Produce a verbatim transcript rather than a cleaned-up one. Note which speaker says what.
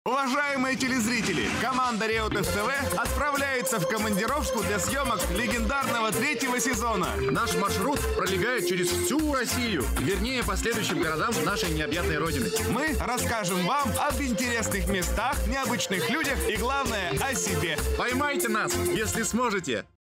Speaker 1: Уважаемые телезрители, команда Реутов ТВ отправляется в командировку для съемок легендарного третьего сезона.
Speaker 2: Наш маршрут пролегает через всю Россию, вернее, по следующим городам нашей необъятной родины.
Speaker 1: Мы расскажем вам об интересных местах, необычных людях и, главное, о себе.
Speaker 2: Поймайте нас, если сможете.